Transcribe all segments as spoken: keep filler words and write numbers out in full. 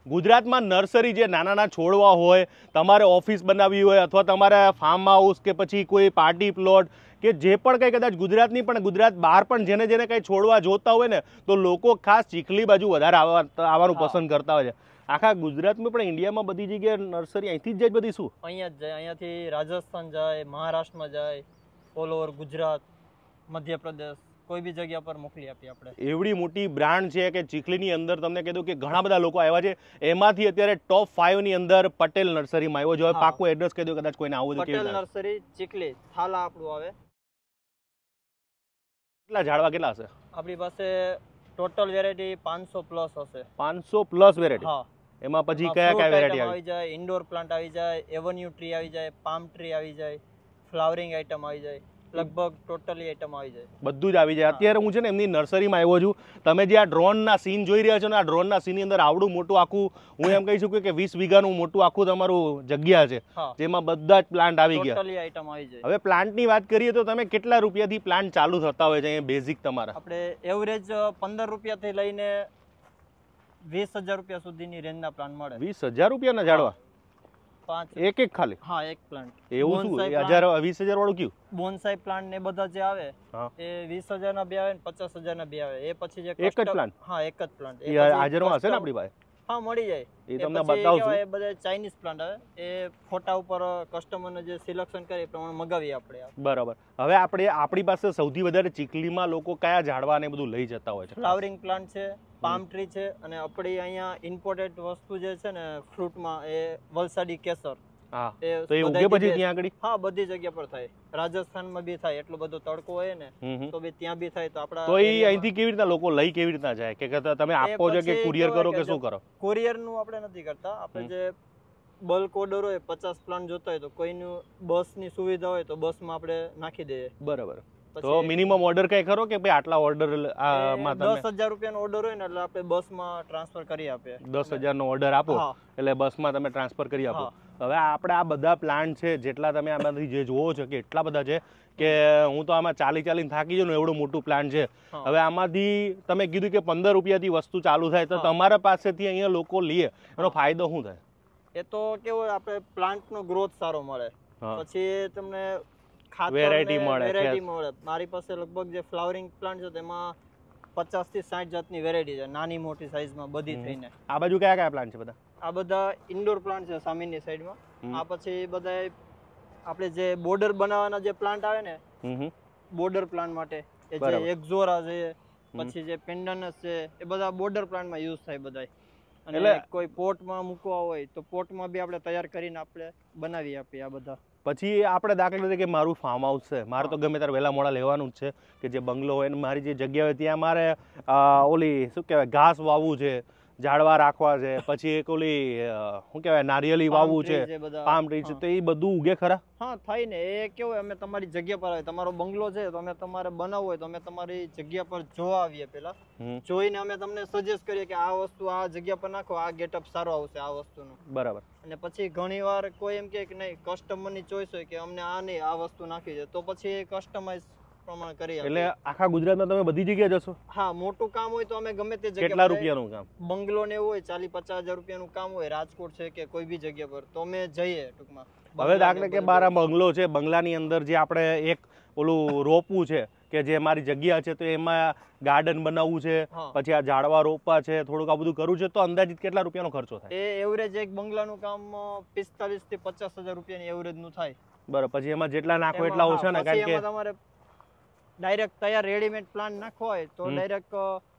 ગુજરાતમાં નર્સરી જે નાના નાના છોડવા હોય, તમારે ઓફિસ બનાવવી હોય અથવા તમારે ફાર્મ હાઉસ કે પછી કોઈ પાર્ટી પ્લોટ કે જે પણ કંઈ કદાચ ગુજરાતની પણ ગુજરાત બહાર પણ જેને જેને કંઈ છોડવા જોતા હોય ને તો લોકો ખાસ ચીખલી બાજુ વધારે આવવાનું પસંદ કરતા હોય છે. આખા ગુજરાતમાં પણ ઇન્ડિયામાં બધી જગ્યાએ નર્સરી અહીંથી જ જાય બધી શું? અહીંયા જ જાય. અહીંયાથી રાજસ્થાન જાય, મહારાષ્ટ્રમાં જાય, ઓલ ઓવર ગુજરાત, મધ્યપ્રદેશ, કોઈ બી જગ્યા પર મોકલી આપીએ આપણે. એવડી મોટી બ્રાન્ડ છે કે ચીખલીની અંદર તમને કીધું કે ઘણા બધા લોકો આવ્યા છે. એમાંથી અત્યારે ટોપ ફાઈવ ની અંદર પટેલ નર્સરીમાં આવ્યો છે. પાકું એડ્રેસ કહી દો કદાચ કોઈને આવું તો. પટેલ નર્સરી ચીખલી, થાલા આપણું આવે. કેટલા ઝાડવા કેટલા હશે આપણી પાસે? ટોટલ વેરાયટી પાંચસો પ્લસ હશે. પાંચસો પ્લસ વેરાયટી? હા. એમાં પછી કયા કયા વેરાયટી આવી જાય? ઇન્ડોર પ્લાન્ટ આવી જાય, એવન્યુ ટ્રી આવી જાય, પામ ટ્રી આવી જાય, ફ્લાવરિંગ આઈટમ આવી જાય, લગભગ ટોટલી આઈટમ આવી જાય. બધું જ આવી જાય. અત્યારે હું છે ને એમની નર્સરીમાં આવ્યો છું. તમે જે આ ડ્રોનના સીન જોઈ રહ્યા છો ને, આ ડ્રોનના સીનની અંદર આવડું મોટું આખું, હું એમ કહી શકું કે વીસ વીઘાનું મોટું આખું તમારું જગ્યા છે જેમાં બધા જ પ્લાન્ટ આવી ગયા. ટોટલી આઈટમ આવી જાય. હવે પ્લાન્ટની વાત કરીએ તો તમે કેટલા રૂપિયાથી પ્લાન્ટ ચાલુ થતા હોય છે બેઝિક તમારા? આપણે એવરેજ પંદર રૂપિયાથી લઈને વીસ હજાર રૂપિયા સુધીની રેન્જના પ્લાન્ટ મળે. વીસ હજાર રૂપિયાના ઝાડવા? પાંચ એક એક ખાલી? હા, એક પ્લાન્ટ. એવું શું? હજાર વીસ હજાર વાળું કયું? બોન્સાઈ પ્લાન્ટ ને બધા જે આવે એ વીસ હજાર ના બે આવે ને પચાસ હજાર ના બે આવે. એ પછી જે એક જ પ્લાન્ટ? હા, એક જ પ્લાન્ટ. એ હાજરમાં હશે ને આપણી પાસે? હા, મળી જાય. એ તમને બતાવશું. એ બધા ચાઇનીઝ પ્લાન્ટ આવે. એ ફોટા ઉપર કસ્ટમરને જે સિલેક્શન કરે એ પ્રમાણે મગાવીએ આપણે. બરાબર. હવે આપણે આપણી પાસે સૌથી વધારે ચીખલીમાં લોકો કયા ઝાડવા ને બધું લઈ જતા હોય છે? ફ્લાવરિંગ પ્લાન્ટ છે, પામ ટ્રી છે, અને આપણી અહીંયા ઇમ્પોર્ટેડ વસ્તુ જે છે ને ફ્રૂટમાં એ વલસાડી કેસર. હા, તો એ ઉગે પછી ત્યાં આગળ? હા, બધી જગ્યા પર થાય. રાજસ્થાનમાં બી થાય. એટલો બધો તડકો હોય ને તો બી ત્યાં બી થાય. તો આપડા તો એ અહીંથી કેવી રીતના લોકો લઈ કેવી રીતના જાય? કે તમે આપો છો કે કુરિયર કરો કે શું કરો? કુરિયર નું આપણે નથી કરતા. આપણે જે બલ્ક ઓર્ડર હોય, પચાસ પ્લાન્ટ જોતા હોય તો કોઈનું બસ ની સુવિધા હોય તો બસમાં આપણે નાખી દઈએ. બરાબર. તો મિનિમમ ઓર્ડર કઈ ખરો કે ભાઈ આટલા ઓર્ડર માં તમે? દસ હજાર રૂપિયાનો ઓર્ડર હોય ને એટલે આપણે બસમાં ટ્રાન્સફર કરી આપીએ. દસ હજાર નો ઓર્ડર આપો એટલે બસમાં તમે ટ્રાન્સફર કરી આપો. હવે આપણે આ બધા પ્લાન્ટ છે જેટલા તમે આમાંથી જે જોવો છો કે એટલા બધા છે કે હું તો આમાં ચાલી ચાલીને થાકી જાઉં ને એવડું મોટું પ્લાન્ટ છે. હવે આમાંથી તમે કીધું કે પંદર રૂપિયાથી વસ્તુ ચાલુ થાય તો તમારા પાસેથી અહીંયા લોકો લે એનો ફાયદો શું થાય? એ તો કેવું આપણે પ્લાન્ટનો ગ્રોથ સારો મળે, પછી તમને વેરાયટી મળે. વેરાયટી મળે. મારી પાસે લગભગ જે ફ્લાવરિંગ પ્લાન્ટ છે તેમાં પચાસ થી સાઠ જાતની વેરાયટી છે, નાની મોટી સાઈઝમાં બધી થઈને. આ બાજુ કયા કયા પ્લાન્ટ છે બધા? આ બધા ઇન્ડોર પ્લાન્ટ છે સામેની સાઈડમાં. આ પછી બધા આપણે જે બોર્ડર બનાવવાના જે પ્લાન્ટ આવે ને બોર્ડર પ્લાન્ટ માટે, એ જે એક્ઝોરા છે, પછી જે પેન્ડનસ છે, એ બધા બોર્ડર પ્લાન્ટમાં યુઝ થાય બધા. અને કોઈ પોટમાં મૂકવા હોય તો પોટમાં બી આપણે તૈયાર કરીને આપણે બનાવી આપીએ આ બધા. પછી આપણે દાખલા તરીકે મારું ફાર્મ હાઉસ છે, મારે તો ગમે ત્યારે વહેલા મોડા લેવાનું જ છે કે જે બંગલો હોય ને મારી જે જગ્યા હોય ત્યાં મારે ઓલી શું કહેવાય ઘાસ વાવવું છે, ઝાડવા રાખવા છે, પછી એક ઓલી શું કહેવાય નારિયેળી વાવવું છે, પામ ટ્રી છે, તો એ બધું ઉગે ખરા? હા, થાય ને. એ કેવું અમે તમારી જગ્યા પર આવે, તમારો બંગલો છે તો અમે તમારે બનાવવું હોય તો અમે તમારી જગ્યા પર જોવા આવીએ. પેલા જોઈને અમે તમને સજેસ્ટ કરીએ કે આ વસ્તુ આ જગ્યા પર નાખો, આ ગેટઅપ સારો આવશે આ વસ્તુનું. બરાબર. અને પછી ઘણી વાર કોઈ એમ કે નહીં, કસ્ટમરની ચોઈસ હોય કે અમને આ નહીં આ વસ્તુ નાખી છે, તો પછી કસ્ટમાઇઝ પ્રમાણે કરી આપીએ. એટલે આખા ગુજરાતમાં તમે બધી જગ્યાએ જશો? હા, મોટું કામ હોય તો અમે ગમે તે જગ્યાએ. કેટલા રૂપિયાનું કામ? બંગલો ને એવું હોય ચાલીસ પચાસ હજાર રૂપિયાનું કામ હોય, રાજકોટ છે કે કોઈ બી જગ્યા પર, તો અમે જઈએ ટૂંકમાં. હવે દાખલા કે મારા બંગલો છે, બંગલાની અંદર જે આપણે એક ઓલું રોપવું છે કે જે મારી જગ્યા છે તો એમાં ગાર્ડન બનાવવું છે, પછી આ ઝાડવા રોપવા છે, થોડુંક આ બધું કરવું છે, તો અંદાજિત કેટલા રૂપિયાનો ખર્ચો થાય? એ એવરેજ એક બંગલાનું કામ પિસ્તાલીસ થી પચાસ હજાર રૂપિયાની એવરેજ નું થાય. બરાબર. પછી એમાં જેટલા નાખો એટલા ઓછા ને? કારણ કે તમારે ડાયરેક્ટ તૈયાર રેડીમેડ પ્લાન્ટ નાખવો હોય તો ડાયરેક્ટ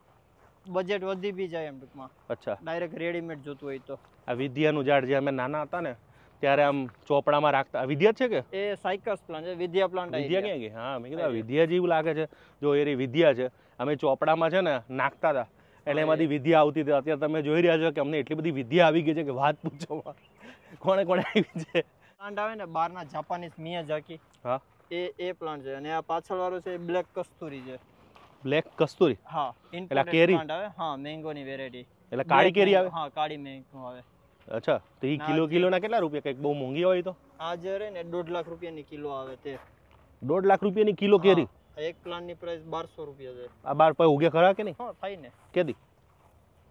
બજેટ વધી બી જાય એમ ટૂંકમાં. અચ્છા. ડાયરેક્ટ રેડીમેડ જોતું હોય તો. આ વિદ્યાનું ઝાડ જે અમે નાના હતા ને ત્યારે આમ ચોપડામાં રાખતા, વિદ્યા છે કે? એ સાયકસ પ્લાન્ટ છે. વિદ્યા પ્લાન્ટ. વિદ્યા ક્યાં ગઈ? હા, મેં કીધું વિદ્યા જેવું લાગે છે. જો એ વિદ્યા છે, અમે ચોપડામાં છે ને નાખતા હતા એટલે એમાંથી વિદ્યા આવતી હતી. અત્યારે તમે જોઈ રહ્યા છો કે અમને એટલી બધી વિદ્યા આવી ગઈ છે કે વાત પૂછો. કોણે કોણે આવી છે? પ્લાન્ટ આવે ને બહારના જાપાનીઝ મિયાઝાકી. હા, એ એ પ્લાન્ટ છે. અને આ પાછળ વાળો છે બ્લેક કસ્તુરી છે. બ્લેક કસ્તુરી? હા, ઇમ્પોર્ટેડ પ્લાન્ટ આવે. હા, મેંગો ની વેરાયટી. એટલે કાળી કેરી આવે? હા, કાળી મેંગો આવે. અચ્છા. તો એ કિલો કિલો ના કેટલા રૂપિયા? કઈક બહુ મોંઘી હોય તો? આ જે રહે ને દોઢ લાખ રૂપિયાની કિલો આવે. તે દોઢ લાખ રૂપિયાની કિલો કેરી? એક પ્લાન્ટ ની પ્રાઇસ બારસો રૂપિયા છે. આ બાર પર ઉગે ખરા કે નહીં? હા, થાય ને. કેદી?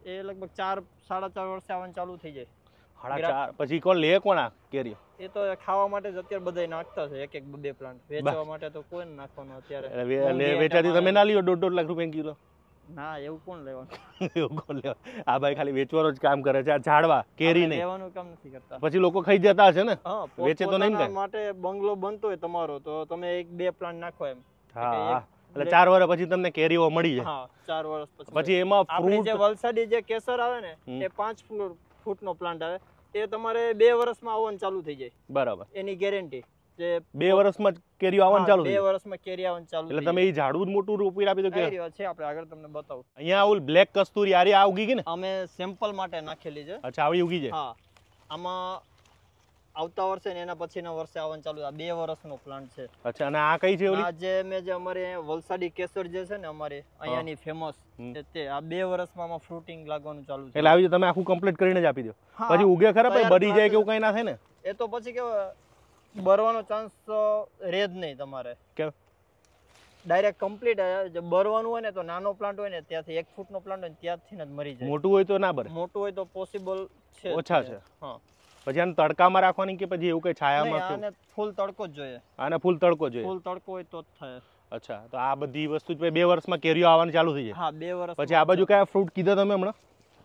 એ લગભગ ચાર સાડા ચાર વર્ષે આવવાનું ચાલુ થઈ જાય. સાડા ચાર પછી કોણ લે કોણ આ કેરીઓ? એ તો ખાવા માટે જ અત્યારે બધા નાખતા છે એક એક બે પ્લાન્ટ. વેચવા માટે તો કોઈ નાખવાનું અત્યારે. એટલે વેચાતી તમે ના લ્યો દોઢ દોઢ લાખ રૂપિયા કિલો? ના એવું કોણ લેવાનું? એવું કોણ લેવા? આ ભાઈ ખાલી વેચવાનું જ કામ કરે છે. આ ઝાડવા કેરી નહીં લેવાનું કામ નથી કરતા. પછી લોકો ખાઈ જતા હશે ને? હા, વેચે તો નહીં ને માટે બંગલો બનતો હોય તમારો તો તમે એક બે પ્લાન્ટ નાખો એમ. હા, એટલે ચાર વર્ષ પછી તમને કેરીઓ મળી જાય. હા, ચાર વર્ષ પછી. પછી એમાં આપણે ફ્રૂટ જે વલસાડી જે કેસર આવે ને એ પાંચ ફૂટનો પ્લાન્ટ આવે, એ તમારે બે વર્ષમાં આવવાનું ચાલુ થઈ જાય. બરાબર, એની ગેરંટી. જે બે વર્ષમાં કેરીઓ આવવાનું ચાલુ બે વર્ષમાં કેરી આવવાનું ચાલુ. એટલે તમે એ ઝાડવું જ મોટું રોપી આપી દો કે છે આપણે આગળ તમને બતાવું. અહીંયા ઓલ બ્લેક કસ્તુરી આરી આ ઉગી ગઈ ને? અમે સેમ્પલ માટે નાખેલી છે. અચ્છા, આવી ઉગી છે. હા, આમાં આવતા વર્ષે ને એના પછીના વર્ષે આવવાનું ચાલુ. આ બે વર્ષનો પ્લાન્ટ છે. અચ્છા, અને આ કઈ છે ઓલી? આ જે મેં જે અમારે વલસાડી કેસર જે છે ને અમારે અહીંયાની ફેમસ તે આ બે વર્ષમાં આમાં ફ્રૂટિંગ લાગવાનું ચાલુ છે. એટલે આવી તમે આખું કમ્પ્લીટ કરીને જ આપી દો. પછી ઉગે ખરા પછી બળી જાય કે એવું કઈ ના થાય ને? એ તો પછી કેવું બરવાનો ચાન્સ રહે જ નહીં તમારે. કેમ? ડાયરેક્ટ કમ્પ્લીટ બરવાનું હોય ને તો નાનો પ્લાન્ટ હોય ને ત્યાંથી એક ફૂટનો પ્લાન્ટ હોય ને ત્યાંથી જ મરી જાય. મોટું હોય તો ના બરે? મોટું હોય તો પોસિબલ છે. ઓછા છે. હા, પછી આને તડકામાં રાખવાની કે પછી એવું કઈ છાયામાં? આને ફૂલ તડકો જ જોઈએ. આને ફૂલ તડકો જોઈએ. ફૂલ તડકો હોય તો જ થાય. અચ્છા, તો આ બધી વસ્તુ જ બે વર્ષમાં કેરીઓ આવવાની ચાલુ થઈ જાય. હા, બે વર્ષ. પછી આ બાજુ કયા ફ્રૂટ કીધા તમે હમણાં?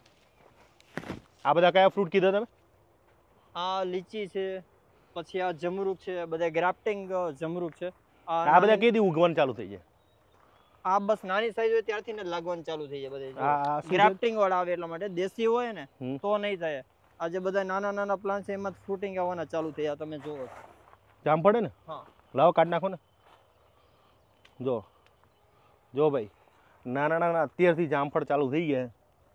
આ બધા કયા ફ્રૂટ કીધા તમે? આ લીચી છે, પછી આ જમરૂક છે, બધા ગ્રાફ્ટિંગ જમરૂક છે. આ બધા કેદી ઉગવાનું ચાલુ થઈ જાય? આ બસ નાની સાઈઝ હોય ત્યારથી ને લાગવાનું ચાલુ થઈ જાય બધે. આ ગ્રાફ્ટિંગ વાળા આવે એટલા માટે. દેશી હોય ને તો નહીં થાય. આ જે બધા નાના નાના પ્લાન્ટ છે એમાં ફ્રૂટિંગ આવવાના ચાલુ થયા તમે જુઓ. જામ પડે ને? હા, લાવો કાઢ નાખો ને. જો જો ભાઈ, નાના નાના અત્યારથી જામફળ ચાલુ થઈ ગયા.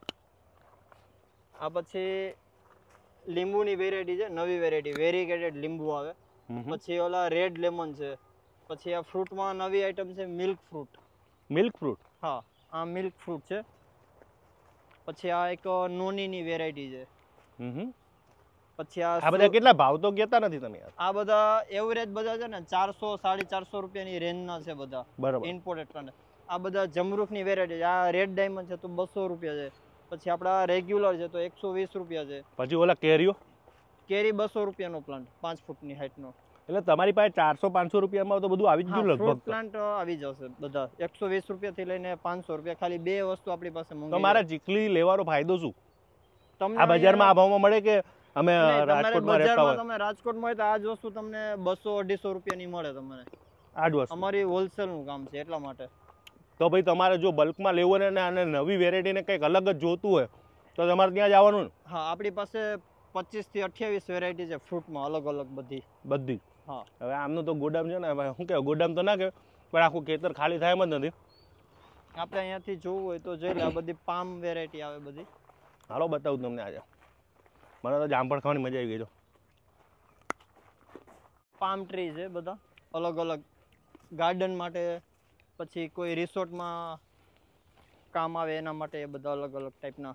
આ પછી લીંબુની વેરાયટી છે, નવી વેરાયટી વેરીગેટેડ લીંબુ આવે. પછી ઓલા રેડ લેમન છે. પછી આ ફ્રૂટમાં નવી આઈટમ છે મિલ્ક ફ્રૂટ. Milk fruit? હા, આ મિલ્ક ફ્રૂટ છે. પછી આ એક નોનીની વેરાયટી છે. પછી આ બધા કેટલા ભાવ તો કહેતા નથી તમે? આ બધા એવરેજ બધા છે ને ચારસો સાડી ચારસો રૂપિયાની રેન્જના છે બધા. બરાબર, ઇમ્પોર્ટેડ પ્લાન્ટ. આ બધા જમરૂખની વેરાયટી છે. આ રેડ ડાયમંડ છે તો બસો રૂપિયા છે. પછી આપડા રેગ્યુલર છે તો એકસો વીસ રૂપિયા છે. પછી ઓલા કેરીઓ? કેરી બસો રૂપિયાનો પ્લાન્ટ, પાંચ ફૂટની હાઈટનો. એટલે તમારી પાસે ચારસો પાંચસો રૂપિયામાં તો બધું આવી જ ગયું લગભગ. પ્લાન્ટ આવી જશે બધા. એકસો વીસ રૂપિયા થી લઈને પાંચસો રૂપિયા, ખાલી બે વસ્તુ આપણી પાસે મંગાવી. તો મારા ચીકલી લેવાનો ફાયદો શું? તમને આ બજારમાં આ ભાવમાં મળે કે અમે રાજકોટમાં રહેતા હોય? તમે રાજકોટમાં હોય તો આ જ વસ્તુ તમને બસો અઢીસો રૂપિયાની મળે તમને. આ જ વસ્તુ અમારી હોલસેલનું કામ છે એટલા માટે. તો ભાઈ તમારે જો બલ્કમાં લેવું ને અને નવી વેરાયટીને કંઈક અલગ જ જોતું હોય તો તમારે ત્યાં જ આવવાનું ને? હા, આપણી પાસે પચીસ થી અઠ્યાવીસ વેરાયટી છે ફ્રૂટમાં, અલગ અલગ બધી બધી. હા, હવે આમનું તો ગોડામ છે ને, શું કહેવાય, ગોડામ તો ના કહેવાય પણ આખું ખેતર ખાલી થાય એમ જ નથી. આપણે અહીંયાથી જોવું હોય તો જોઈ લે. આ બધી પામ વેરાયટી આવે બધી. હાલો બતાવું તમને આજે. મને તો જામફળ ખાવાની મજા આવી ગઈ. પામ ટ્રી છે બધા અલગ અલગ ગાર્ડન માટે, પછી કોઈ રિસોર્ટમાં કામ આવે એના માટે એ બધા અલગ અલગ ટાઈપના.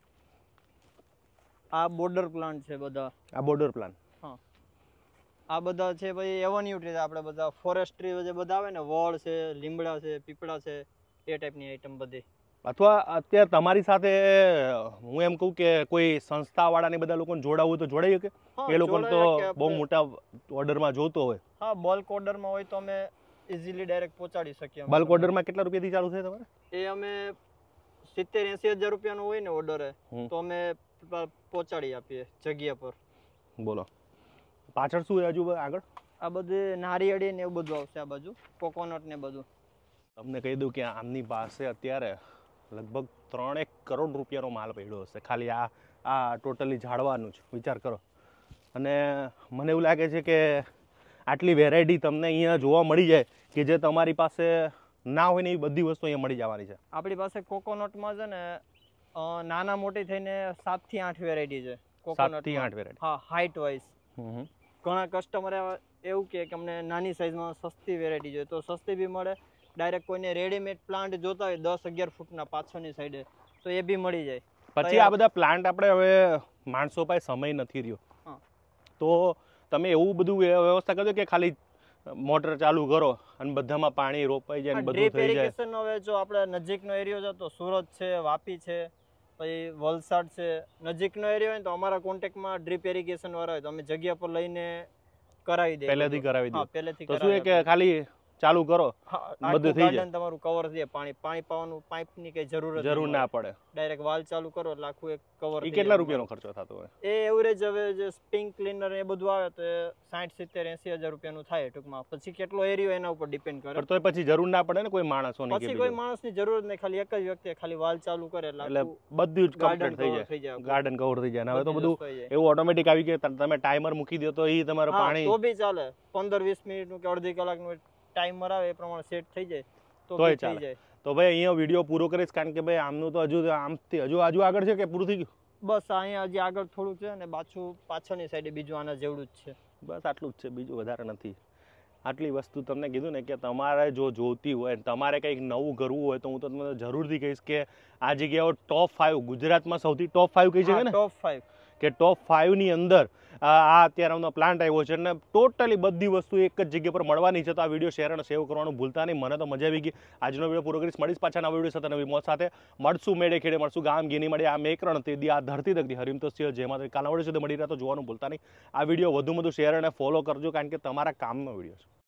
આ બોર્ડર પ્લાન્ટ છે બધા. આ બોર્ડર પ્લાન્ટ? હા, આ બધા છે ભાઈ એવન્યુ ટ્રી. આપણે બધા ફોરેસ્ટ્રી જે બધા આવે ને, વડ છે, લીમડા છે, પીપળા છે, એ ટાઈપની આઈટમ બધી. અથવા અત્યારે તમારી સાથે હું એમ કહું કે કોઈ સંસ્થાવાળાને બધા લોકોને જોડાવવું તો જોડાઈ શકે? એ લોકોને તો બહુ મોટા ઓર્ડરમાં જોતો હોય. હા, બલ્ક ઓર્ડરમાં હોય તો અમે ઇઝીલી ડાયરેક્ટ પહોંચાડી શકીએ. બલ્ક ઓર્ડરમાં કેટલા રૂપિયાથી ચાલુ થાય તમારે? એ અમે સિત્તેર એસી હજાર રૂપિયાનો હોય ને ઓર્ડર તો અમે પહોંચાડી આપીએ જગ્યા પર. બોલો, પાછળ શું હજુ આગળ? આ બધું નારિયેળી ને એવું બધું આવશે. આ બાજુ કોકોનટ ને બધું. તમને કહી દઉં કે આમની પાસે અત્યારે લગભગ ત્રણેક કરોડ રૂપિયાનો માલ પડ્યો હશે ખાલી આ આ ટોટલી ઝાડવાનું જ. વિચાર કરો. અને મને એવું લાગે છે કે આટલી વેરાયટી તમને અહીંયા જોવા મળી જાય કે જે તમારી પાસે ના હોય ને એ બધી વસ્તુ અહીંયા મળી જવાની છે. આપણી પાસે કોકોનટમાં છે ને નાના મોટી થઈને સાત થી આઠ વેરાયટી છે. સાત થી આઠ વેરાયટી? હા, હાઈટ વાઇઝ. ઘણા કસ્ટમર એવું કહે કે અમને નાની સાઈઝમાં સસ્તી વેરાયટી જોઈએ તો સસ્તી બી મળે. ડાયરેક્ટ કોઈને રેડીમેડ પ્લાન્ટ જોતા હોય દસ અગિયાર ફૂટના પાછળની સાઈડે તો એ બી મળી જાય. પછી આ બધા પ્લાન્ટ આપણે હવે માણસો પાસે સમય નથી રહ્યો તો તમે એવું બધું વ્યવસ્થા કરજો કે ખાલી મોટર ચાલુ કરો અને બધામાં પાણી રોપાઈ જાય ને બધું થઈ જાય. ડ્રીપ ઇરિગેશન હવે જો આપણે નજીકનો એરિયો છે તો સુરત છે, વાપી છે, પછી વલસાડ છે, નજીકનો એરિયા હોય ને તો અમારા કોન્ટેક્ટમાં ડ્રીપ ઇરિગેશન વાળા હોય તો અમે જગ્યા પર લઈને કરાવી દઈએ. પહેલેથી કરાવી હા દો પહેલેથી તો શું છે કે ખાલી ચાલુ કરો બધું થઈ જાય, તમારું કવર થઈ જાય. પાણી પાણી પાવાનું પાઇપની કઈ જરૂર જ જરૂર નહીં ના પડે. પડે. ડાયરેક્ટ વાલ ચાલુ કરો એટલે આખું એક કવર. એ કેટલા રૂપિયાનો ખર્ચો થતો હોય? એ એવરેજ હવે જે સ્પ્રિંગ ક્લીનર એ બધું આવે તો સાઠ સિત્તેર એસી હજાર રૂપિયાનું થાય ટૂંકમાં. પછી કેટલો એરિયો એના ઉપર ડિપેન્ડ કરે. પણ તોય પછી જરૂર ના પડે ને કોઈ માણસોની કે પછી કોઈ માણસની જરૂર જ નહીં, ખાલી એક જ વ્યક્તિ ખાલી વાલ ચાલુ કરે એટલે એટલે આખું બધું જ ગાર્ડન કમ્પ્લીટ થઈ કવર થઈ જાય, જાય. ગાર્ડન કવર થઈ જાય. અને હવે તો બધી બધું વસ્તુ થઈ જાય. એવું ઓટોમેટિક આવી ગયું કે તમે ટાઈમર મૂકી દો તો એ તમારું હા, પાણી તો બી ચાલે. પંદર વીસ મિનિટનું કે અડધી કલાકનું ટાઈમર આવે એ પ્રમાણે સેટ થઈ જાય તો તોય બી થઈ ચાલે. જાય. તો ભાઈ અહીંયા વિડીયો પૂરો કરીશ કારણ કે ભાઈ આમનું તો હજુ આમથી હજુ હજુ આગળ છે કે પૂરું થઈ ગયું? બસ અહીંયા હજી આગળ થોડુંક છે ને પાછું પાછળની સાઈડે બીજું આના જેવડું જ છે. બસ આટલું જ છે, બીજું વધારે નથી. આટલી વસ્તુ તમને કીધું ને કે તમારે જો જોતી હોય તમારે કંઈક નવું કરવું હોય તો હું તો તમને જરૂરથી કહીશ કે આ જગ્યાઓ ટોપ ફાઇવ ગુજરાતમાં સૌથી ટોપ ફાઇવ કહી શકાય ને ટોપ ફાઈવ કે ટોપ ફાઇવની અંદર આ અત્યારે પ્લાન્ટ આવ્યો છે અને ટોટલી બધી વસ્તુ એક જ જગ્યા પર મળવાની છે. તો આ વિડીયો શેર અને સેવ કરવાનું ભૂલતા નહીં. મને તો મજા આવી ગઈ. આજનો વિડીયો પૂરો કરીશ. મળીશ પાછા નવા વિડીયો સાથે નવી મોજ સાથે. મળશું મેળે ખેડે, મળશું ગામ ગીની મળે. આ મેકરણ તે દી આ ધરતી તકતી હરિમ તો સિંહ જેમાં કાલના વિડીયો સુધી મળી રહ્યા તો જોવાનું ભૂલતા નહીં. આ વિડીયો વધુ વધુ શેર અને ફોલો કરજો કારણ કે તમારા કામનો વિડીયો છે.